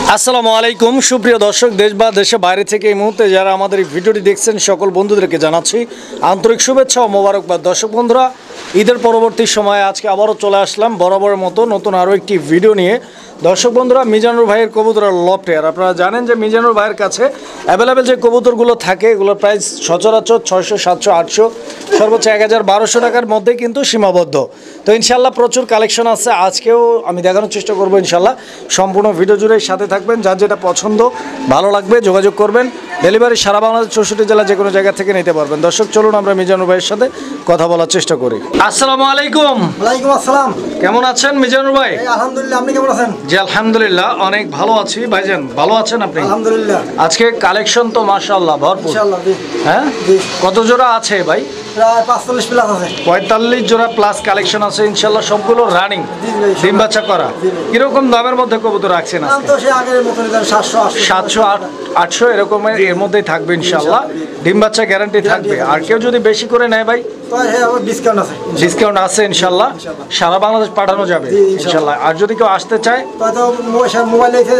আসসালামু আলাইকুম সুপ্রিয় দর্শক, দেশ বা দেশের বাইরে থেকে এই মুহূর্তে যারা আমাদের এই ভিডিওটি দেখছেন সকল বন্ধুদেরকে জানাচ্ছি আন্তরিক শুভেচ্ছা ও মোবারকবাদ। দর্শক বন্ধুরা, ঈদের পরবর্তী সময়ে আজকে আবারও চলে আসলাম বরাবরের মতো নতুন আরও একটি ভিডিও নিয়ে। দর্শক বন্ধুরা, মিজানুর ভাইয়ের কবুতরের লফটে, আর আপনারা জানেন যে মিজানুর ভাইয়ের কাছে অ্যাভেলেবেল যে কবুতরগুলো থাকে এগুলোর প্রাইস সচরাচর 600, 700, 800, সর্বোচ্চ 1000-1200 টাকার মধ্যে কিন্তু সীমাবদ্ধ। তো ইনশাল্লাহ প্রচুর কালেকশন আছে, আজকেও আমি দেখানোর চেষ্টা করবো ইনশাল্লাহ। সম্পূর্ণ ভিডিও জুড়ে সাথে থাকবেন, যার যেটা পছন্দ ভালো লাগবে যোগাযোগ করবেন। ডেলিভারি সারা বাংলাদেশ 64 জেলা যে কোনো জায়গা থেকে নিতে পারবেন। দর্শক চলুন আমরা মিজানুর ভাইয়ের সাথে কথা বলার চেষ্টা করি। আসসালামু আলাইকুম। ওয়ালাইকুম আসসালাম। কেমন আছেন মিজানুর ভাই? আলহামদুলিল্লাহ, আপনি কেমন আছেন? জি আলহামদুলিল্লাহ অনেক ভালো আছি। ভাইজান ভালো আছেন আপনি? আলহামদুলিল্লাহ। আজকে কালেকশন তো মাশাআল্লাহ ভরপুর। ইনশাআল্লাহ। হ্যাঁ, কত জোড়া আছে ভাই? প্রায় 45 প্লাস আছে। 45 জোড়া প্লাস কালেকশন আছে ইনশাআল্লাহ, সবগুলো রানিং ডিম বাচ্চা করা। কিরকম দামের মধ্যে কবুতর রাখছেন আজকে? তো সে আগের মতনই 700, 800 এরকমের এর মধ্যেই থাকবে ইনশাআল্লাহ। ডিম বাচ্চা গ্যারান্টি থাকবে। আর কেউ যদি বেশি করে নেয় ভাই, তো আবার ডিসকাউন্ট আছে। ডিসকাউন্ট আছে ইনশাআল্লাহ, সারা বাংলাদেশ পাঠানো যাবে ইনশাআল্লাহ। আর যদি কেউ আসতে চায় তো মোবাইল আছে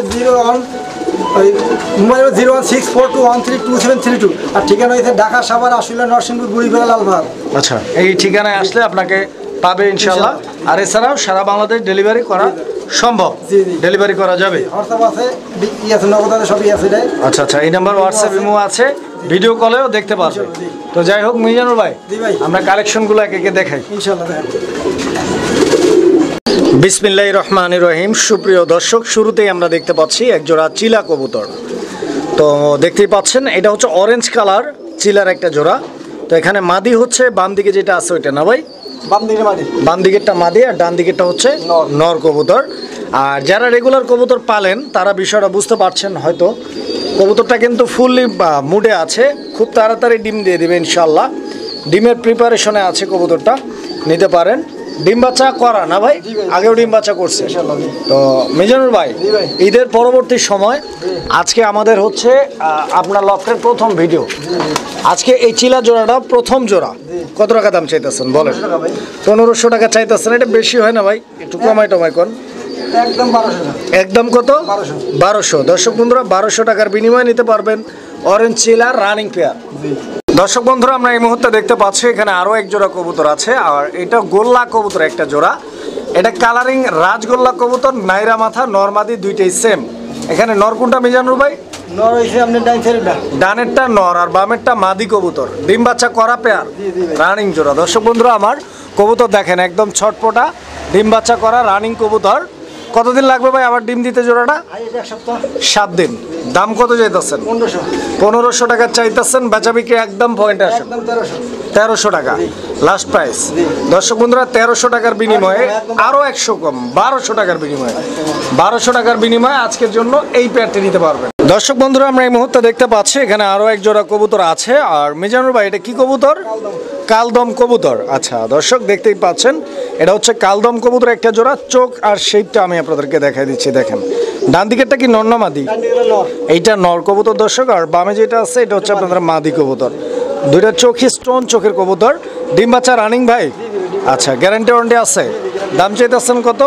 01642132732 আর ঠিকানা হয়েছে ঢাকা, সাভার, আশুলিয়া, নরসিংদী, বুড়িগোলা, লালবাগ। আচ্ছা, এই ঠিকানায় আসলে আপনাকে পাবে ইনশাআল্লাহ। আর এছাড়াও সারা বাংলাদেশ ডেলিভারি করা সম্ভব, ডেলিভারি করা যাবে। হোয়াটসঅ্যাপ আছে, আছে নগদ আছে, সবই আছে। আচ্ছা আচ্ছা, এই নাম্বার হোয়াটসঅ্যাপ ইমো আছে, ভিডিও কলেও দেখতে পারবে। তো যাই হোক মিজানুর ভাই, আমরা কালেকশনগুলো একে একে দেখাই ইনশাআল্লাহ। বিসমিল্লাহির রহমানির রহিম। সুপ্রিয় দর্শক, শুরুতেই আমরা দেখতে পাচ্ছি একজোড়া চিলা কবুতর। তো দেখতেই পাচ্ছেন এটা হচ্ছে অরেঞ্জ কালার চিলার একটা জোড়া। তো এখানে মাদি হচ্ছে বাম দিকে যেটা আছে ওইটা না ভাই? বাম দিকেরটা মাদি আর ডান দিকেরটা হচ্ছে নর কবুতর। আর যারা রেগুলার কবুতর পালেন তারা বিষয়টা বুঝতে পারছেন হয়তো। কবুতরটা কিন্তু ফুললি মুডে আছে, খুব তাড়াতাড়ি ডিম দিয়ে দেবে ইনশাল্লাহ। ডিমের প্রিপারেশনে আছে কবুতরটা, নিতে পারেন। ডিম বাচ্চা করা না ভাই? আগেও ডিম বাচ্চা করছে। তো মিজানুর ভাই, ঈদের পরবর্তী সময় আজকে আমাদের হচ্ছে আপনার লফটের প্রথম ভিডিও। আজকে এই চিলা জোড়াটা প্রথম জোড়া। কত টাকা দাম চাইতেছেন বলেন? 1500 টাকা চাইতেছেন। এটা বেশি হয় না ভাই? একটু কমাই টমাই কর। একদম 1200। একদম কত? 1200। দর্শক বন্ধুরা, 1200 টাকার বিনিময়ে নিতে পারবেন অরেঞ্জ চিলা রানিং পেয়ার। দর্শক বন্ধুরা, আমরা এই মুহূর্তে দেখতে পাচ্ছি এখানে আরও এক জোড়া কবুতর আছে। আর এটা গোল্লা কবুতর একটা জোড়া। এটা কালারিং রাজগোল্লা কবুতর, নাইরা মাথা, নরমাদি দুইটাই সেম। এখানে নর কোনটা মিজানুর ভাই? নর হইছে আপনি ডানেরটা নর আর বামেরটা মাদি কবুতর, ডিম বাচ্চা করা পেয়ার, রানিং জোড়া। দর্শক বন্ধুরা, আমার কবুতর দেখেন একদম ছটপটা, ডিম বাচ্চা করা রানিং কবুতর। কতদিন লাগবে ভাই আবার ডিম দিতে জোড়াটা? 7 দিন। দাম কত চাইতেছেন? 1500 টাকা চাইতেছেন। বেচা বিক্রি একদম পয়েন্টে আসেন 1300 টাকা লাস্ট প্রাইস। দর্শক বন্ধুরা, 1300 টাকার বিনিময়ে আরও 100 কম, 1200 টাকার বিনিময়ে, 1200 টাকার বিনিময়ে আজকের জন্য এই পেয়ারটি নিতে পারবেন। দর্শক বন্ধুরা, আমরা এই মুহূর্তে দেখতে পাচ্ছি এখানে আরও এক জোড়া কবুতর আছে। আর মিজানুর ভাই, এটা কি কবুতর? কালদম কবুতর। আচ্ছা দর্শক, দেখতেই পাচ্ছেন এটা হচ্ছে কালদম কবুতর একটা জোড়া। চোখ আর শেপটা আমি আপনাদেরকে দেখাই দিচ্ছি। দেখেন ডান দিকেরটা কি নর না মাদি? এইটা নর কবুতর দর্শক। আর বামে যেটা আছে এটা হচ্ছে আপনাদের মাদি কবুতর। দুইটা চোখই স্টোন চোখের কবুতর। ডিম বাচ্চা রানিং ভাই? আচ্ছা, গ্যারান্টি ওয়ারেন্টি আছে। দাম চাইতেছেন কত?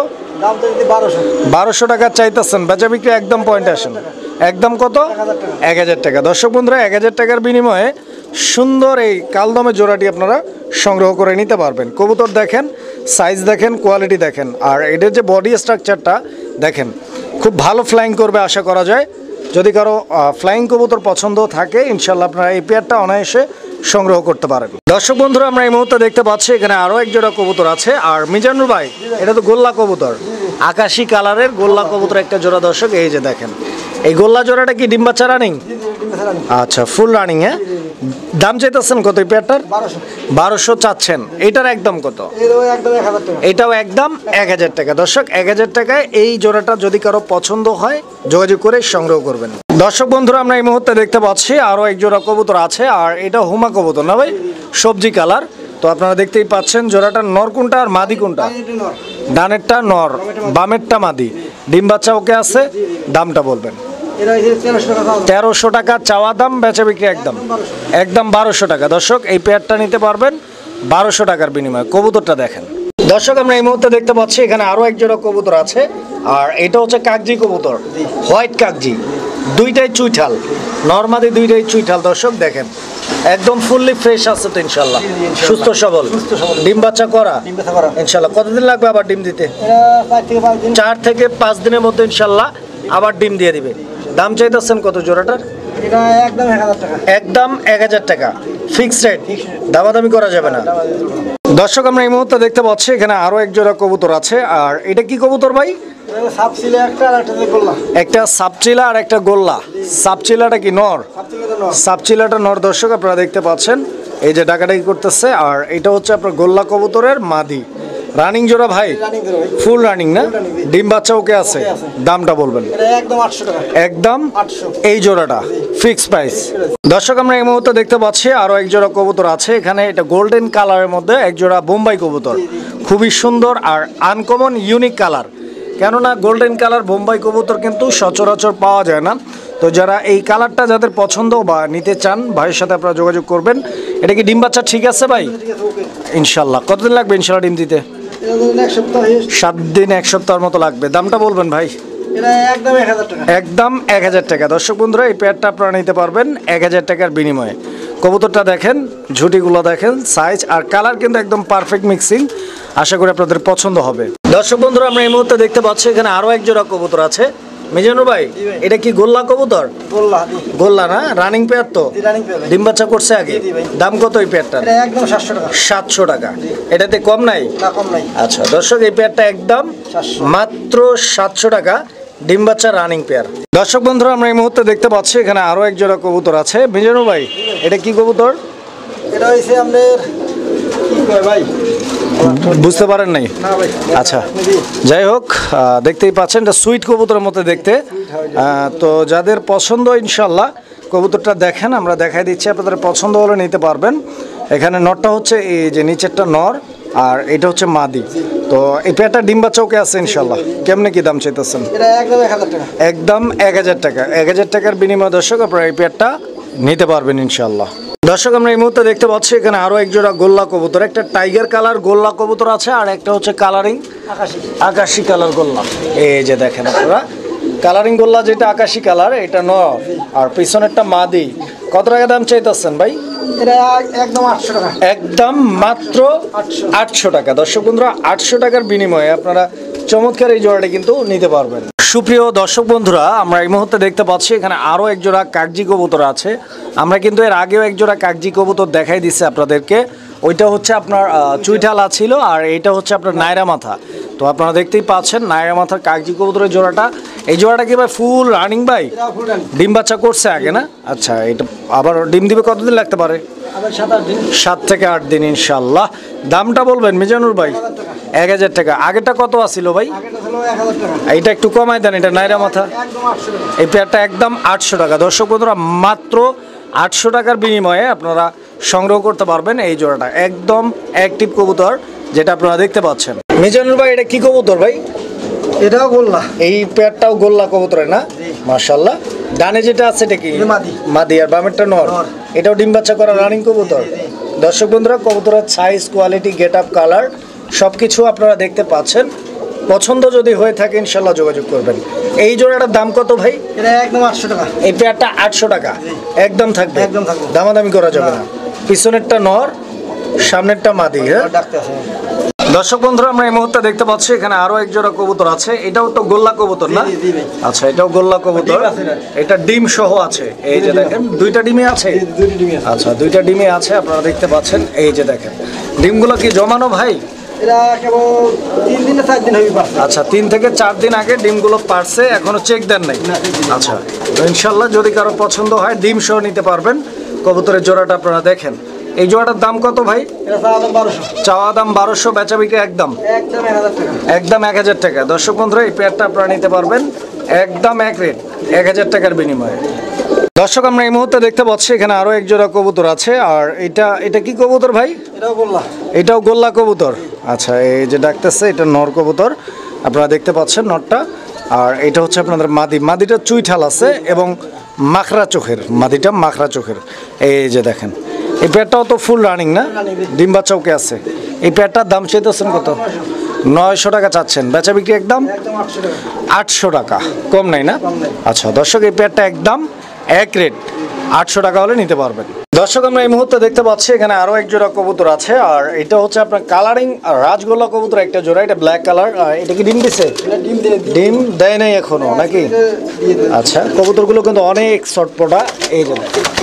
1200 টাকা চাইতেছেন। বেচা বিক্রি একদম পয়েন্টে আসেন। একদম কত? 1000 টাকা। দর্শক বন্ধুরা, 1000 টাকার বিনিময়ে সুন্দর এই কালদমের জোড়াটি আপনারা সংগ্রহ করে নিতে পারবেন। কবুতর দেখেন, সাইজ দেখেন, কোয়ালিটি দেখেন। আর এটার যে বডি স্ট্রাকচারটা দেখেন, খুব ভালো ফ্লাইং করবে আশা করা যায়। যদি কারো ফ্লাইং কবুতর পছন্দ থাকে ইনশাল্লাহ আপনারা এই পেয়ারটা অনায়াসে সংগ্রহ করতে পারেন। দর্শক বন্ধুরা, আমরা এই মুহূর্তে দেখতে পাচ্ছি এখানে আরও এক জোড়া কবুতর আছে। আর মিজানুর ভাই, এটা তো গোল্লা কবুতর, আকাশি কালারের গোল্লা কবুতর একটা জোড়া। দর্শক এই যে দেখেন, এই গোল্লা জোড়াটা কি ডিম বাচ্চা রানিং? আচ্ছা, ফুল রানিং। হ্যাঁ, দাম চাইতেছেন কত এই পেয়ারটার? 1200 চাচ্ছেন। এইটার একদম কত? এটাও একদম 1000 টাকা। দর্শক, 1000 টাকায় এই জোড়াটা যদি কারো পছন্দ হয় যোগাযোগ করে সংগ্রহ করবেন। দর্শক বন্ধুরা, আমরা এই মুহূর্তে দেখতে পাচ্ছি আরও এক জোড়া কবুতর আছে। আর এটা হুমা কবুতর না ভাই? সবজি কালার। তো আপনারা দেখতেই পাচ্ছেন জোড়াটার নর কোনটা আর মাদি কোনটা? ডানেরটা নর, বামেরটা মাদি। ডিম বাচ্চা ওকে আছে। দামটা বলবেন? 1300 টাকা চাওয়া দাম, বেচা বিক্রি একদম 1200 টাকা। দর্শক, এই পেয়ারটা নিতে পারবেন 1200 টাকার বিনিময়ে। কবুতরটা দেখেন। দর্শক আমরা এই মুহূর্তে দেখতে পাচ্ছি এখানে আরো এক জোড়া কবুতর আছে, আর এটা হচ্ছে কাগজি কবুতর, হোয়াইট কাগজি, দুইটাই চুইঠাল, নরমাদি দুইটাই চুইঠাল। দর্শক দেখেন একদম ফুললি ফ্রেশ আছে তো ইনশাল্লাহ, সুস্থ সবল, ডিম বাচ্চা করা ইনশাল্লাহ। কতদিন লাগবে আবার ডিম দিতে? 4 থেকে 5 দিনের মধ্যে ইনশাল্লাহ আবার ডিম দিয়ে দিবে। দাম চাইতেছেন কত জোড়াটার? একদম 1000 টাকা ফিক্সড রেট, দামাদামি করা যাবে না। দর্শক আমরা এই মুহূর্তে দেখতে পাচ্ছি এখানে আরো এক জোড়া কবুতর আছে, আর এটা কি কবুতর ভাই? একটা সাপচিলা আর একটা গোল্লা। সাপচিলাটা কি নর? সাপচিলাটা নর। দর্শক আপনারা দেখতে পাচ্ছেন এই যে ডাকাডাকি করতেছে, আর এটা হচ্ছে আপনার গোল্লা কবুতরের মাদি। রানিং জোড়া ভাই? ফুল রানিং না? ডিম বাচ্চা ওকে আছে? দামটা বলবেন। একদম এই জোড়াটা ফিক্স প্রাইস। দর্শক আমরা এই মুহূর্তে দেখতে পাচ্ছি আরো এক জোড়া কবুতর আছে এখানে, এটা গোল্ডেন কালারের মধ্যে এক জোড়া বোম্বাই কবুতর, খুবই সুন্দর আর আনকমন ইউনিক কালার। কেননা গোল্ডেন কালার বোম্বাই কবুতর কিন্তু সচরাচর পাওয়া যায় না, তো যারা এই কালারটা যাদের পছন্দ বা নিতে চান ভাইয়ের সাথে আপনারা যোগাযোগ করবেন। এটা কি ডিম বাচ্চা ঠিক আছে ভাই? ইনশাল্লাহ। কতদিন লাগবে ইনশাল্লাহ ডিম দিতে? 7 দিন 1 সপ্তাহের মতো লাগবে। দামটা বলবেন ভাই? একদম 1000 টাকা। দর্শক বন্ধুরা এই পেয়ারটা আপনারা নিতে পারবেন 1000 টাকার বিনিময়ে। কবুতরটা দেখেন, ঝুটিগুলো দেখেন, সাইজ আর কালার কিন্তু একদম পারফেক্ট মিক্সিং, আশা করি আপনাদের পছন্দ হবে। দর্শক বন্ধুরা আমরা এই মুহূর্তে দেখতে পাচ্ছি এখানে আরো এক জোড়া কবুতর আছে। মিজানুর ভাই এটা কি গোল্লা কবুতর? গোল্লা না? রানিং পেয়ার তো? ডিম বাচ্চা করছে আগে? দাম কত এই পেয়ারটার? একদম 700 টাকা। এটাতে কম নাই? আচ্ছা দর্শক এই পেয়ারটা একদম মাত্র 700 টাকা, ডিম বাচ্চা রানিং পেয়ার। দর্শক বন্ধুরা আমরা এই মুহূর্তে দেখতে পাচ্ছি এখানে আরো এক জোড়া কবুতর আছে। মিজানুর ভাই এটা কি কবুতর? এটা হইছে আমাদের কি কয় ভাই? বুঝতে পারেন নাই? আচ্ছা যাই হোক, দেখতেই পাচ্ছেন এটা সুইট কবুতরের মতো দেখতে। তো যাদের পছন্দ ইনশাল্লাহ কবুতরটা দেখেন, আমরা দেখাই দিচ্ছি, আপনাদের পছন্দ হলে নিতে পারবেন। এখানে নরটা হচ্ছে এই যে নিচেরটা নর, আর এটা হচ্ছে মাদি। তো এই পেয়ারটা ডিম বাচ্চা ওকে আছে ইনশাল্লাহ। কেমনে কি দাম চাইতেছেন? একদম 1000 টাকা। 1000 টাকার বিনিময়ে দর্শক আপনারা এই পেয়ারটা নিতে পারবেন ইনশাল্লাহ। দর্শক আমরা এই মুহূর্তে দেখতে পাচ্ছি এখানে আরো এক জোড়া গোল্লা কবুতর, একটা টাইগার কালার গোল্লা কবুতর আছে, আর একটা হচ্ছে কালারিং আকাশি কালার গোল্লা। এই যে দেখেন আপনারা কালারিং গোল্লা যেটা আকাশি কালার, এটা নর আর পিছনেরটা মাদি। কত টাকা দাম চাইতেছেন ভাই? একদম 800 টাকা। একদম মাত্র 800 টাকা। দর্শক বন্ধুরা 800 টাকার বিনিময়ে আপনারা চমৎকার এই জোড়াটা কিন্তু নিতে পারবেন। সুপ্রিয় দর্শক বন্ধুরা আমরা এই মুহূর্তে দেখতে পাচ্ছি এখানে আরো এক জোড়া কাগজি কবুতর আছে। আমরা কিন্তু এর আগেও এক জোড়া কাগজি কবুতর দেখাই দিচ্ছি আপনাদেরকে, ওইটা হচ্ছে আপনার চুইঠালা ছিল, আর এইটা হচ্ছে আপনার নায়রা মাথা। তো আপনারা দেখতেই পাচ্ছেন নায়রা মাথার কাগজি কবুতরের জোড়াটা। এই জোড়াটা কি ভাই ফুল রানিং ভাই? ডিম বাচ্চা করছে আগে না? আচ্ছা এটা আবার ডিম দিবে কতদিন লাগতে পারে? 7 থেকে 8 দিন ইনশাল্লাহ। দামটা বলবেন মিজানুর ভাই? 1000 টাকা। আগেরটা কত আছিল ভাই? এইটা একটু কমাই দেন, এটা নায়রা মাথা। এই পেয়ারটা একদম 800 টাকা। দর্শক বন্ধুরা মাত্র 800 টাকার বিনিময়ে আপনারা সংগ্রহ করতে পারবেন এই জোড়াটা, একদম অ্যাক্টিভ কবুতর যেটা আপনারা দেখতে পাচ্ছেন। মিজানুর ভাই এটা কি কবুতর ভাই? এটাও গোল্লা। এই পেয়ারটাও গোল্লা কবুতরের না? মাশাআল্লাহ। ডানে যেটা আছে এটা কি? মাদি। আর বামেরটা নর। এটাও ডিম বাচ্চা করা রানিং কবুতর। দর্শক বন্ধুরা কবুতরের size, quality, get up, colour সবকিছু আপনারা দেখতে পাচ্ছেন। পছন্দ যদি হয়ে থাকে ইনশাল্লাহ যোগাযোগ করবেন। এই জোড়াটার দাম কত ভাই? এটা একদম 800 টাকা। এই পেয়ারটা 800 টাকা একদম থাকবে, দামাদামি করা যাবে না। পিছনেরটা নর, সামনেরটা মাদি। হ্যাঁ দর্শক বন্ধুরা আমরা এই মুহূর্তে দেখতে পাচ্ছি এখানে আরো এক জোড়া কবুতর আছে। এটাও তো গোল্লা কবুতর না? আচ্ছা এটাও গোল্লা কবুতর, এটা ডিম সহ আছে। এই যে দেখেন দুইটা ডিমে আছে। আচ্ছা দুইটা ডিমে আছে আপনারা দেখতে পাচ্ছেন। এই যে দেখেন ডিমগুলো কি জমানো ভাই? আচ্ছা 3 থেকে 4 দিন আগে ডিমগুলো পারছে, এখনো চেক দেন নাই? আচ্ছা তো ইনশাল্লাহ যদি কারো পছন্দ হয় ডিম সহ নিতে পারবেন। কবুতরের জোড়াটা আপনারা দেখেন। এই জোড়াটার দাম কত ভাই? চাওয়া দাম 1200, বেচা বিক্রি একদম 1000 টাকা। দর্শক বন্ধুরা এই পেয়ারটা আপনারা নিতে পারবেন একদম এক রেট, 1000 টাকার বিনিময়ে। দর্শক আমরা এই মুহূর্তে দেখতে পাচ্ছি এখানে আরো এক জোড়া কবুতর আছে, আর এটা কি কবুতর ভাই? এটাও গোল্লা কবুতর। আচ্ছা এই যে ডাকতেছে এটা নর কবুতর, আপনারা দেখতে পাচ্ছেন নরটা। আর এটা হচ্ছে আপনাদের মাদি। মাদিটা চুইঠাল আছে এবং মাখরা চোখের, মাদিটা মাখরা চোখের। এই যে দেখেন এই পেয়ারটাও তো ফুল রানিং না? ডিম বাচ্চা ওকে আছে। এই পেয়ারটার দাম চাইতেছেন কত? 900 টাকা চাচ্ছেন, বেচা বিক্রি একদম একদম 800 টাকা। 800 টাকা, কম নাই না? কম নাই। আচ্ছা দর্শক, এই পেয়ারটা একদম এক রেট, 800 টাকা হলে নিতে পারবেন। দর্শক আমরা এই মুহূর্তে দেখতে পাচ্ছি এখানে আরো এক জোড়া কবুতর আছে, আর এটা হচ্ছে আপনার কালারিং রাজগোল্লা কবুতর একটা জোড়া, এটা ব্ল্যাক কালার। এটা কি ডিম দিছে? এটা ডিম দিয়ে ডিম দেয় নাই এখনো নাকি? দিয়ে দেবে। আচ্ছা, কবুতরগুলো কিন্তু অনেক চটপটা। এই যে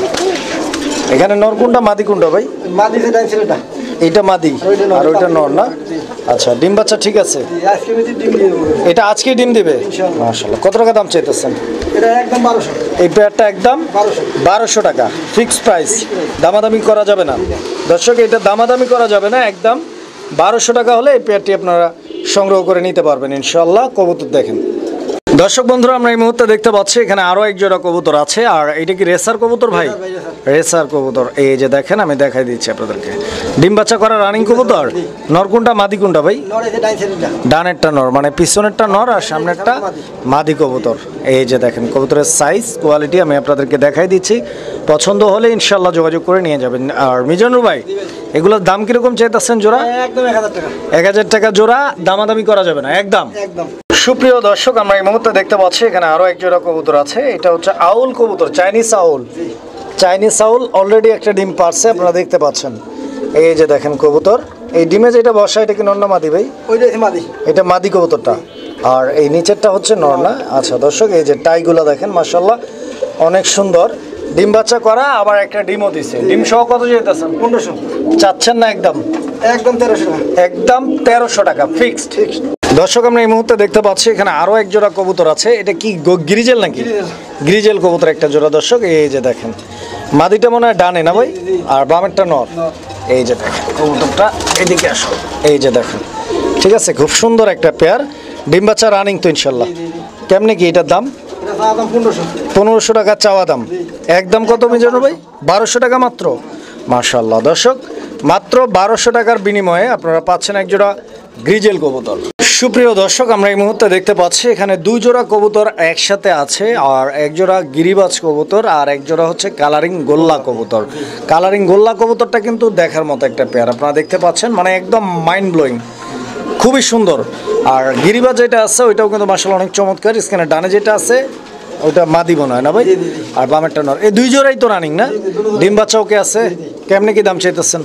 এখানে নরকুন্ডা মাদি কুন্ডা ভাই? মা দিছে ডাইন ছেলেটা। এইটা মাদি আর ওইটা নর না? আচ্ছা, ডিম বাচ্চা ঠিক আছে। আজকে বেশি ডিম দিয়ে দেবো। এটা আজকে ডিম দিবে ইনশাআল্লাহ। মাশাআল্লাহ। কত টাকা দাম চাইতেছেন? এটা একদম 1200। এই পেয়ারটা একদম 1200 টাকা ফিক্সড প্রাইস, দামাদামি করা যাবে না দর্শক, এটা দামাদামি করা যাবে না, একদম 1200 টাকা হলে এই পেয়ারটি আপনারা সংগ্রহ করে নিতে পারবেন ইনশাআল্লাহ। কবুতর দেখেন দর্শক বন্ধুরা, আমরা এই মুহূর্তে দেখতে পাচ্ছি এখানে আরো এক জোড়া কবুতর আছে, আর এটা কি রেসার কবুতর ভাই? রেসার কবুতর। এই যে দেখেন, আমি দেখাই দিচ্ছি আপনাদেরকে, ডিম বাচ্চা করা রানিং কবুতর। নর কোনটা মাদি কোনটা ভাই? নড়ে যে ডাইন ছেলেটা। ডানেরটা নর, মানে পিছনেরটা নর আর সামনেরটা মাদি কবুতর। এই যে দেখেন কবুতরের সাইজ কোয়ালিটি আমি আপনাদেরকে দেখাই দিচ্ছি, পছন্দ হলে ইনশাল্লাহ যোগাযোগ করে নিয়ে যাবেন। আর মিজানুর ভাই, এগুলোর দাম কিরকম চাইতেছেন জোড়া? একদম 1000 টাকা। 1000 টাকা জোড়া, দামাদামি করা যাবে না একদম। একদম। সুপ্রিয় দর্শক, আমরা এই মুহূর্তে দেখতে পাচ্ছি এখানে আরো এক জোড়া কবুতর আছে, এটা হচ্ছে আউল কবুতর, Chinese owl. Chinese owl already একটা ডিম পারছে, আপনারা দেখতে পাচ্ছেন। এই যে দেখেন কবুতর, এই ডিমে যেটা বসা এটা কি নর না মাদি ভাই? ওইটা হচ্ছে মাদি। এটা মাদি কবুতরটা, আর এই নিচেরটা হচ্ছে নর না? আচ্ছা দর্শক, এই যে টাইগুলো দেখেন মাশাআল্লাহ অনেক সুন্দর, ডিম বাচ্চা করা, আবার একটা ডিমও দিছে। ডিম সহ কত চাইতেছেন? 1500। চাচ্ছেন না একদম? একদম 1300 টাকা। একদম 1300 টাকা ফিক্সড। দর্শক আমরা এই মুহূর্তে দেখতে পাচ্ছি এখানে আরো এক জোড়া কবুতর আছে, এটা কি গ্রিজেল নাকি? গ্রিজেল কবুতর একটা জোড়া দর্শক। এই যে দেখেন, মাদিটা মনে হয় ডানে না ভাই, আর বামেরটা নর। এই যে দেখেন কবুতরটা, এদিকে আসো। এই যে দেখেন, ঠিক আছে, খুব সুন্দর একটা পেয়ার, ডিম বাচ্চা রানিং তো ইনশাল্লাহ। কেমনে কি এটার দাম? এটা দাম 1500। 1500 টাকা চাওয়া দাম, একদম কত মিজানুর ভাই? 1200 টাকা মাত্র। মাশাআল্লাহ দর্শক, মাত্র 1200 টাকার বিনিময়ে আপনারা পাচ্ছেন এক জোড়া গ্রিজেল কবুতর। সুপ্রিয় দর্শক, আমরা এই মুহূর্তে দেখতে পাচ্ছি এখানে দুই জোড়া কবুতর একসাথে আছে, আর এক জোড়া গিরিবাজ কবুতর আর এক জোড়া হচ্ছে কালারিং গোল্লা কবুতর। কালারিং গোল্লা কবুতরটা কিন্তু দেখার মতো একটা পেয়ার, আপনারা দেখতে পাচ্ছেন, মানে একদম মাইন্ড ব্লোয়িং, খুবই সুন্দর। আর গিরিবাজ যেটা আছে ওইটাও কিন্তু মাশাআল্লাহ অনেক চমৎকার। স্ক্যানে ডানে যেটা আছে ওটা মাদি মনে হয় না ভাই, আর বামেরটা নর। এই দুই জোড়াই তো রানিং না? ডিম বাচ্চা ওকে আছে। কেমনে কি দাম চাইতেছেন?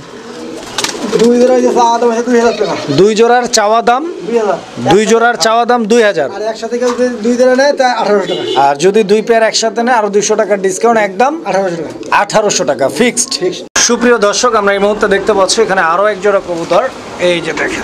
দুই জোড়া যে দাম আছে 2000 টাকা। দুই জোড়ার চাওয়া দাম 2000। দুই জোড়ার চাওয়া দাম 2000, আর একসাথে কেউ যদি দুই জোড়া নেয় তাই 1800 টাকা। আর যদি দুই পেয়ার একসাথে নেয় আরো 200 টাকার ডিসকাউন্ট, একদম 1800 টাকা। 1800 টাকা ফিক্সড। সুপ্রিয় দর্শক, আমরা এই মুহূর্তে দেখতে পাচ্ছি এখানে আরো এক জোড়া কবুতর। এই যে দেখেন,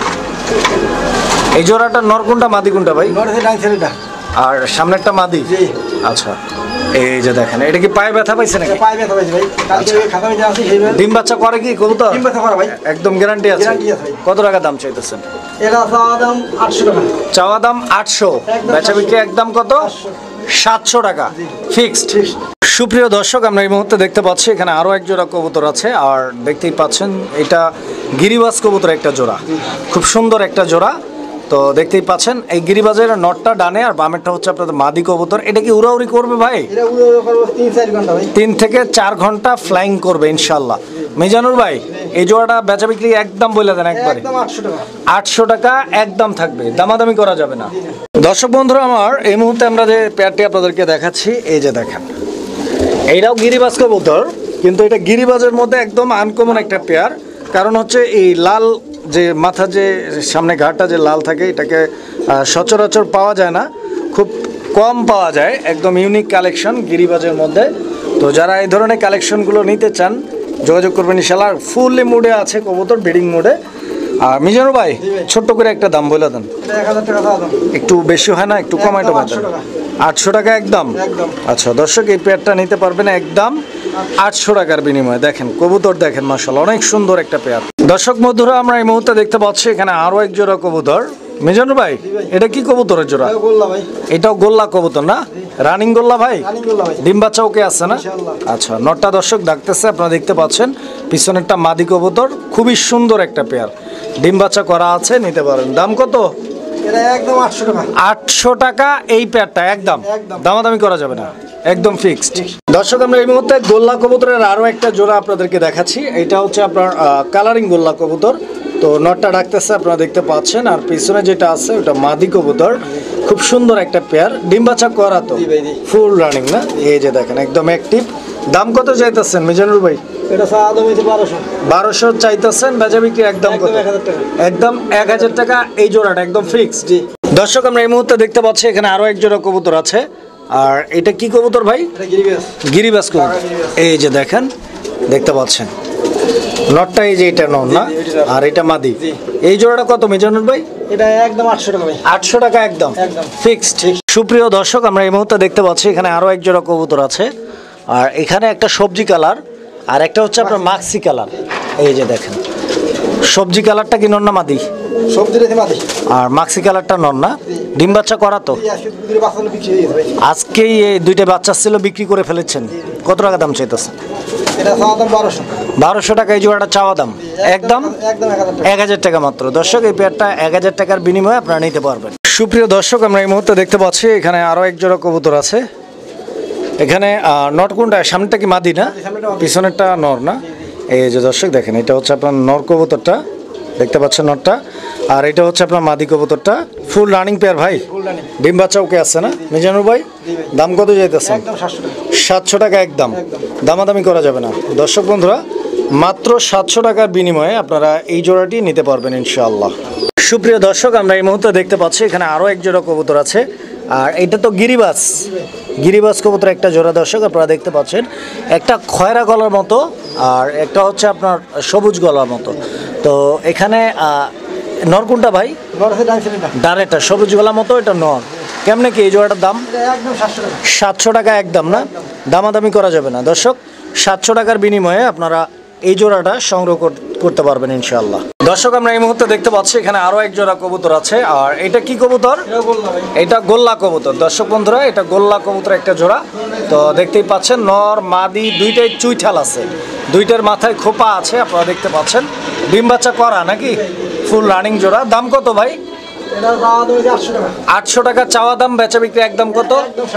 এই জোড়াটা নর কোনটা মাদি কোনটা ভাই? নড়ে যে ডাইন ছেলেটা। আর সামনেরটা মাদি? জি। আচ্ছা, এই যে দেখেন, এটা কি পায়ে ব্যথা পাইছে নাকি? পায়ে ব্যথা পাইছে ভাই। কালকে ওই খাতা মিটে আছে সেইভাবে। ডিম বাচ্চা করে কি কবুতর? ডিম ব্যথা করা ভাই। একদম গ্যারান্টি আছে? Guarantee আছে ভাই। কত টাকা দাম চাইতেছেন? এটা দাম 800 টাকা। চাওয়া দাম 800, একদম বেচা বিক্রি একদম কত? 700 টাকা ফিক্সড। সুপ্রিয় দর্শক, আমরা এই মুহূর্তে দেখতে পাচ্ছি এখানে আরো এক জোড়া কবুতর আছে, আর দেখতেই পাচ্ছেন এটা গিরিবাজ কবুতর একটা জোড়া, খুব সুন্দর একটা জোড়া। তো দেখতেই পাচ্ছেন এই গিরিবাজের নটটা ডানে আর বামেরটা হচ্ছে আপনাদের মাদি কবুতর। এটা কি উড়াউড়ি করবে ভাই? এটা উড়ে করব 3-4 ঘন্টা ভাই। 3 থেকে 4 ঘন্টা ফ্লাইং করবে ইনশাল্লাহ। মিজানুর ভাই, এই জোড়াটা বেচা বিক্রি একদম বলে দেন একবারে। একদম 800 টাকা। 800 টাকা একদম থাকবে, দামাদামি করা যাবে না। দর্শক বন্ধুরা আমার, এই মুহূর্তে আমরা যে পেয়ারটি আপনাদেরকে দেখাচ্ছি, এই যে দেখেন, এইটাও গিরিবাজ কবুতর, কিন্তু এটা গিরিবাজের মধ্যে একদম আনকমন একটা পেয়ার। কারণ হচ্ছে এই লাল যে মাথা, যে সামনে ঘাটটা যে লাল থাকে, এটাকে সচরাচর পাওয়া যায় না, খুব কম পাওয়া যায়, একদম ইউনিক কালেকশন গিরিবাজের মধ্যে। তো যারা এই ধরনের কালেকশনগুলো নিতে চান যোগাযোগ করবেন ইনশাআল্লাহ। ফুললি মুডে আছে কবুতর, ব্রিডিং মুডে। আর মিজানুর ভাই, ছোট্ট করে একটা দাম বলে দেন। এটা 1000 টাকা দাম। একটু বেশি হয় না? একটু কমাই টমাই দেন। 800 টাকা একদম। একদম। আচ্ছা দর্শক, এই পেয়ারটা নিতে পারবেন একদম 800 টাকার বিনিময়ে। দেখেন কবুতর দেখেন মাশাআল্লাহ অনেক সুন্দর একটা পেয়ার। দর্শক বন্ধুরা, আমরা এই মুহূর্তে দেখতে পাচ্ছি এখানে আরো এক জোড়া কবুতর। মিজানুর ভাই, এটা কি কবুতরের জোড়া? এটা গোল্লা ভাই। এটাও গোল্লা কবুতর না? রানিং গোল্লা ভাই? রানিং গোল্লা ভাই। ডিম বাচ্চা ওকে আছে না? ইনশাআল্লাহ। আচ্ছা, নটটা দর্শক ডাকতেছে, আপনারা দেখতে পাচ্ছেন, পিছনেরটা মাদি কবুতর, খুবই সুন্দর একটা পেয়ার, ডিম বাচ্চা করা আছে, নিতে পারেন। দাম কত? এটা একদম 800 টাকা। 800 টাকা এই পেয়ারটা একদম, একদম। দামাদামি করা যাবে না, একদম ফিক্সড। দর্শক, আমরা এই মুহূর্তে গোল্লা কবুতরের আরো একটা জোড়া আপনাদেরকে দেখাচ্ছি। এটা হচ্ছে আপনার কালারিং গোল্লা কবুতর। তো নটটা ডাকতেছে আপনারা দেখতে পাচ্ছেন, আর পিছনে যেটা আছে ওটা মাদি কবুতর। খুব সুন্দর একটা পেয়ার, ডিম বাচ্চা করা তো ফুল রানিং না? এই যে দেখেন একদম অ্যাক্টিভ। দাম কত চাইতেছেন মিজানুর ভাই? এটা সাদা হইছে 1200। 1200 চাইতেছেন, বেচা বিক্রি একদম কত? 1000 টাকা। একদম 1000 টাকা এই জোড়াটা একদম ফিক্সড। জি দর্শক, আমরা এই মুহূর্তে দেখতে পাচ্ছি এখানে আরো এক জোড়া কবুতর আছে। আর এটা কি কবুতর ভাই? এটা গিরিবাস। গিরিবাস কবুতর। এই যে দেখেন, দেখতে পাচ্ছেন নটটা, এই যে এটা নর না, আর এটা মাদি। এই জোড়াটা কত মিজানুর ভাই? এটা একদম 800 টাকা ভাই। 800 টাকা একদম একদম ফিক্সড। সুপ্রিয় দর্শক, আমরা এই মুহূর্তে দেখতে পাচ্ছি এখানে আরো এক জোড়া কবুতর আছে। আর এখানে একটা সবজি কালার আর একটা হচ্ছে আপনার মাক্সি কালার। এই যে দেখেন, সবজি কালারটা কি নর না মাদি? সবজি রেখে মাদি। আর মাক্সি কালারটা নর না? ডিম বাচ্চা করা তো? আজকে দুধের বাচ্চাগুলো বিক্রি হয়ে গেছে ভাই। আজকেই এই দুইটা বাচ্চা ছিল, বিক্রি করে ফেলেছেন। কত টাকা দাম চাইতেছে? এটা চাওয়া দাম 1200। 1200 টাকা এই জোড়াটা চাওয়া দাম। একদম একদম 1000 টাকা। 1000 টাকা মাত্র। দর্শক, এই পেয়ারটা 1000 টাকার বিনিময়ে আপনারা নিতে পারবেন। সুপ্রিয় দর্শক, আমরা এই মুহূর্তে দেখতে পাচ্ছি এখানে আরো এক জোড়া কবুতর আছে। এখানে নট কোনটা? সামনেটা কি মাদি না, পিছনেরটা নর না? এই যে দর্শক দেখেন, এটা হচ্ছে আপনার নর কবুতরটা, দেখতে পাচ্ছেন নরটা। আর এটা হচ্ছে আপনার মাদি কবুতরটা। ফুল রানিং পেয়ার ভাই। ডিম বাচ্চা ওকে আছে না মিজানুর ভাই? দাম কত যাইতেছে? একদম 700 টাকা। 700 টাকা একদম, দামাদামি করা যাবে না। দর্শক বন্ধুরা, মাত্র 700 টাকার বিনিময়ে আপনারা এই জোড়াটি নিতে পারবেন ইনশাআল্লাহ। সুপ্রিয় দর্শক, আমরা এই মুহূর্তে দেখতে পাচ্ছি এখানে আরো এক জোড়া কবুতর আছে। আর এটা তো গিরিবাস। গিরিবাস কবুতর একটা জোড়া। দর্শক, আপনারা দেখতে পাচ্ছেন একটা খয়রা গলার মতো আর একটা হচ্ছে আপনার সবুজ গলার মতো। তো এখানে নর কোনটা ভাই? বড় আছে ডাইসের এটা। ডানেরটা সবুজ গলার মতো, এটা নর। কেমনে কি এই জোড়াটার দাম? এটা একদম 700 টাকা। 700 টাকা একদম না? দামাদামি করা যাবে না। দর্শক, 700 টাকার বিনিময়ে আপনারা এই জোড়াটা সংগ্রহ করতে পারবেন ইনশাআল্লাহ। দর্শক, আমরা এই মুহূর্তে দেখতে পাচ্ছি এখানে আরো এক জোড়া কবুতর আছে। আর এটা কি কবুতর? এটা বললাম ভাই। এটা গোল্লা কবুতর। দর্শক বন্ধুরা, এটা গোল্লা কবুতর একটা জোড়া। তো দেখতেই পাচ্ছেন নর মাদি দুইটাই চুইঠাল আছে, দুইটার মাথায় খোপা আছে, আপনারা দেখতে পাচ্ছেন। ডিম বাচ্চা করা নাকি? ফুল রানিং জোড়া। দাম কত ভাই? এটা চাওয়া দাম হইছে 800 টাকা। 800 টাকা চাওয়া দাম, বেচা বিক্রি একদম কত?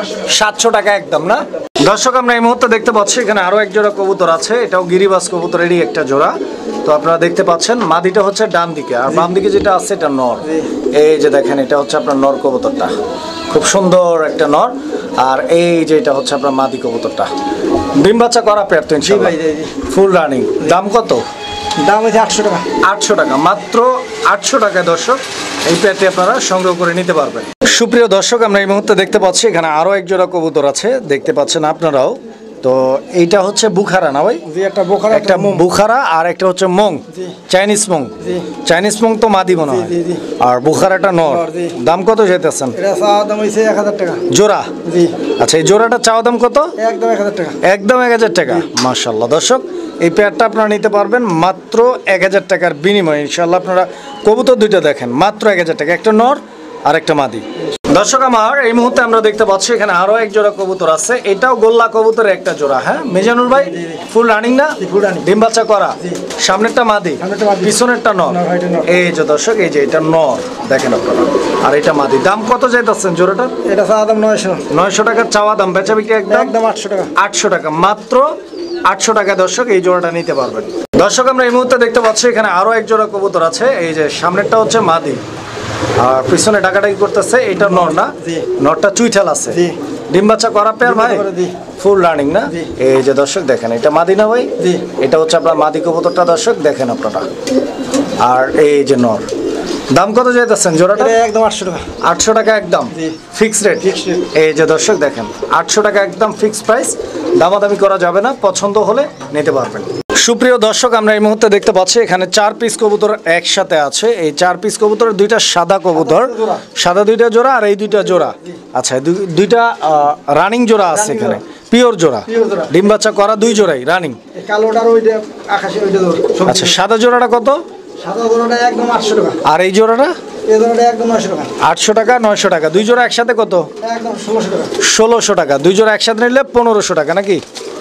700 টাকা একদম না? দর্শক, আমরা এই মুহূর্তে দেখতে পাচ্ছি এখানে আরো এক জোড়া কবুতর আছে। এটাও গিরিবাস কবুতরেরই একটা জোড়া। তো আপনারা দেখতে পাচ্ছেন মাদিটা হচ্ছে ডান দিকে, আর বাম দিকে যেটা আছে এটা নর। এই যে দেখেন, এটা হচ্ছে আপনার নর কবুতরটা, খুব সুন্দর একটা নর। আর এই যে এটা হচ্ছে আপনার মাদি কবুতরটা। ডিম বাচ্চা করা পেয়ার তো ইনশাআল্লাহ? Full running. দাম কত? দাম হইছে 800 টাকা। 800 টাকা মাত্র। 800 টাকায় দর্শক এই পেয়ারটি আপনারা সংগ্রহ করে নিতে পারবেন। সুপ্রিয় দর্শক, আমরা এই মুহূর্তে দেখতে পাচ্ছি এখানে আরো এক জোড়া কবুতর আছে, দেখতে পাচ্ছেন আপনারাও। তো এইটা হচ্ছে বুখারা না ভাই? জি, একটা বোখারা একটা বুখারা আর একটা হচ্ছে মং, চাইনিজ মং। চাইনিজ মং তো মাদি মনে হয়, আর বুখারাটা নর। দাম কত যেতেছেন? এটা চাওয়া দাম হইছে 1000 টাকা জোড়া? জি। আচ্ছা, এই জোড়াটা চাওয়া দাম কত? একদম 1000 টাকা। একদম 1000 টাকা। মাশাআল্লাহ। দর্শক, এই পেয়ারটা আপনারা নিতে পারবেন মাত্র 1000 টাকার বিনিময়ে ইনশাআল্লাহ। আপনারা কবুতর দুইটা দেখেন, মাত্র 1000 টাকা, একটা নর আর একটা মাদি। দর্শক আমার, এই মুহূর্তে আমরা দেখতে পাচ্ছি এখানে আরো এক জোড়া কবুতর আছে। এটাও গোল্লা কবুতরের একটা জোড়া। হ্যাঁ মিজানুর ভাই? ফুল রানিং না? Full running. ডিম বাচ্চা করা? সামনেরটা মাদি, পিছনেরটা নর। এই যে দর্শক, এই যে এটা নর দেখেন আপনারা, আর এটা মাদি। দাম কত চাইতেছেন জোড়াটা? এটা চাওয়া দাম 900। 900 টাকার চাওয়া দাম, বেচা বিক্রি একদম একদম 800 টাকা। 800 টাকা মাত্র। 800 টাকা দর্শক এই জোড়াটা নিতে পারবেন। দর্শক, আমরা এই মুহূর্তে দেখতে পাচ্ছি এখানে আরো এক জোড়া কবুতর আছে। এই যে সামনেরটা হচ্ছে মাদি আর পিছনে ডাকাডাকি করতেছে, এটা নর না? নরটা চুইঠাল আছে। ডিম বাচ্চা করা পেয়ার ভাই? ফুল রানিং না? এই যে দর্শক দেখেন, এটা মাদি না ভাই? এটা হচ্ছে আপনার মাদি কবুতরটা। দর্শক দেখেন আপনারা, আর এই যে নর। দাম কত যাইতেছেন জোড়াটা? একদম 800 টাকা। 800 টাকা একদম ফিক্সড রেট। এই যে দর্শক দেখেন, 800 টাকা একদম ফিক্সড প্রাইস, দামাদামি করা যাবে না, পছন্দ হলে নিতে পারবেন। সুপ্রিয় দর্শক, আমরা এই মুহূর্তে দেখতে পাচ্ছি এখানে 4 পিস কবুতর একসাথে আছে। এই 4 পিস কবুতরের দুইটা সাদা কবুতর, সাদা দুইটা জোড়া, আর এই দুইটা জোড়া। আচ্ছা, দুইটা রানিং জোড়া আছে এখানে, পিওর জোড়া। ডিম বাচ্চা করা দুই জোড়াই রানিং। কালোটার ওইটা আকাশে ওইটা। আচ্ছা, সাদা জোড়াটা কত? সাদা জোড়াটা একদম 800 টাকা। আর এই জোড়াটা? এই জোড়াটা একদম 900 টাকা। 800 টাকা 900 টাকা, দুই জোড়া একসাথে কত? একদম 1600 টাকা। 1600 টাকা, দুই জোড়া একসাথে নিলে 1500 টাকা নাকি?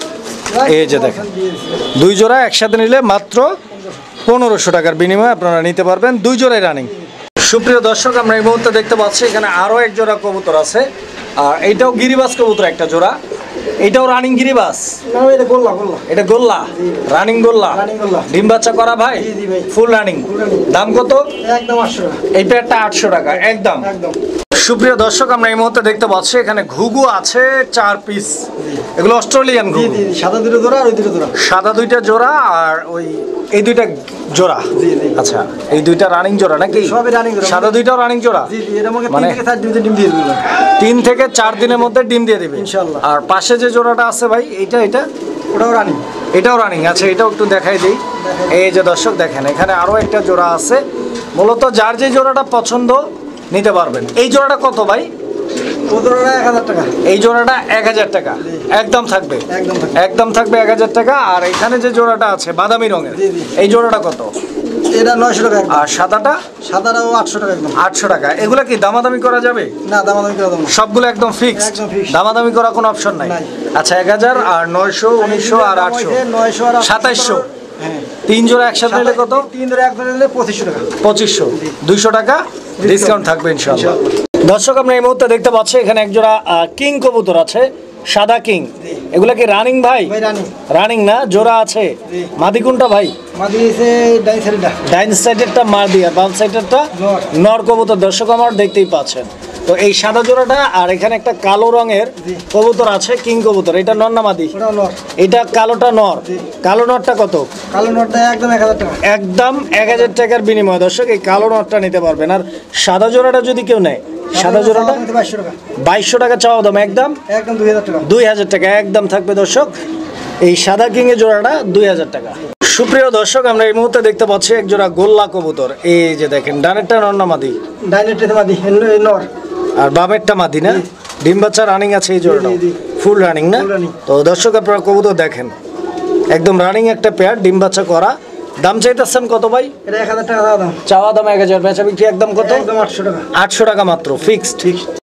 এই যে দেখেন, দুই জোড়া একসাথে নিলে মাত্র 1500 টাকার বিনিময়ে আপনারা নিতে পারবেন, দুই জোড়াই রানিং। সুপ্রিয় দর্শক, আমরা এই মুহূর্তে দেখতে পাচ্ছি এখানে আরো এক জোড়া কবুতর আছে। আর এইটাও গিরিবাস কবুতর একটা জোড়া। এটাও রানিং গিরিবাস? না এটা গোল্লা গোল্লা। এটা গোল্লা, রানিং গোল্লা। রানিং গোল্লা। ডিম বাচ্চা করা ভাই? জি, জি ভাই। Full running. দাম কত? একদম 800 টাকা। এই পেয়ারটা 800 টাকা একদম। একদম। সুপ্রিয় দর্শক, আমরা এই মুহূর্তে দেখতে পাচ্ছি এখানে ঘুঘু আছে 4 পিস। এগুলো অস্ট্রেলিয়ান জি ঘুঘু। জি জি, সাদা দুটো জোড়া আর ওই দুটো জোড়া। সাদা 2টা জোড়া আর ওই এই 2টা জোড়া। জি জি। আচ্ছা, এই 2টা রানিং জোড়া নাকি? সবই running জোড়া। সাদা 2টাও রানিং জোড়া? জি জি, এর মধ্যে 3 মানে- থেকে 4 দিন ডিম দিয়ে দিবেন। 3 থেকে 4 দিনের মধ্যে ডিম দিয়ে দিবে ইনশাআল্লাহ। আর পাশে যে জোড়াটা আছে ভাই, এটা ওটাও রানিং। এটাও রানিং। আচ্ছা, এটাও একটু দেখাই দিই। এই যে দর্শক দেখেন, এখানে আরো একটা জোড়া আছে। মূলত যার যে জোড়াটা পছন্দ নিতে পারবেন। এই জোড়াটা কত ভাই? ও জোড়াটা 1000 টাকা। এই জোড়াটা 1000 টাকা একদম থাকবে। একদম থাকবে। একদম থাকবে 1000 টাকা। আর এখানে যে জোড়াটা আছে বাদামি রঙের, জি, জি। এই জোড়াটা কত? এটা 900 টাকা একদম। আর সাদাটা? সাদাটাও 800 টাকা একদম। 800 টাকা। এগুলা কি দামাদামি করা যাবে? না দামাদামি করে দেবো না। সবগুলো একদম ফিক্সড? একদম fixed। দামাদামি করা কোনো অপশন নাই? নাই। আচ্ছা, 1000 আর 900, 1900 আর 800, 900 আর 2700। হ্যাঁ। 3 জোড়া একসাথে নিলে কত? 3 ধরে এক ধরে নিলে 2500 টাকা। 2500। 200 টাকা ডিসকাউন্ট থাকবে ইনশাআল্লাহ। দর্শক, আমরা এই মুহূর্তে দেখতে পাচ্ছি এখানে এক জোড়া কিং কবুতর আছে, সাদা কিং। এগুলা কি রানিং ভাই? ভাই রানিং। রানিং না, জোড়া আছে। জি। মাদি কোনটা ভাই? মাদি এসে ডাই সাইডটা। ডাইন সাইডেরটা মাদি আর বাম সাইডেরটা নর। নর কবুতর। দর্শক আমার দেখতেই পাচ্ছেন। তো এই সাদা জোড়াটা আর এখানে একটা কালো রঙের জি। কবুতর আছে, কিং কবুতর। এটা নর না মাদি? ওটাও নর। এটা কালোটা নর। জি। কালো নরটা কত? কালো নটটা একদম 1000 টাকা। একদম 1000 টাকার বিনিময় দর্শক এই কালো নটটা নিতে পারবেন। আর সাদা জোড়াটা যদি কেউ নেয়, সাদা জোড়াটা 2200 টাকা। 2200 টাকা চাওয়া দাম, একদম একদম 2000 টাকা। 2000 টাকা একদম থাকবে দর্শক। এই সাদা কিং এর জোড়াটা 2000 টাকা। সুপ্রিয় দর্শক, আমরা এই মুহূর্তে দেখতে পাচ্ছি এক জোড়া গোল্লা কবুতর। এই যে দেখেন, ডানেরটা নর না মাদি? ডাইনেটে মাদি নর। আর বামেরটা মাদি না? ডিম বাচ্চা রানিং আছে এই জোড়াটা? জি, জি। ফুল রানিং না? Full running। তো দর্শক আপনারা কবুতর দেখেন, একদম রানিং একটা পেয়ার, ডিম বাচ্চা করা। দাম চাইতেছেন কত ভাই? এটা 1000 টাকা দাও দাম। চাওয়া দাম 1000, বেচা বিক্রি একদম কত? একদম 800 টাকা। 800 টাকা মাত্র, ফিক্সড।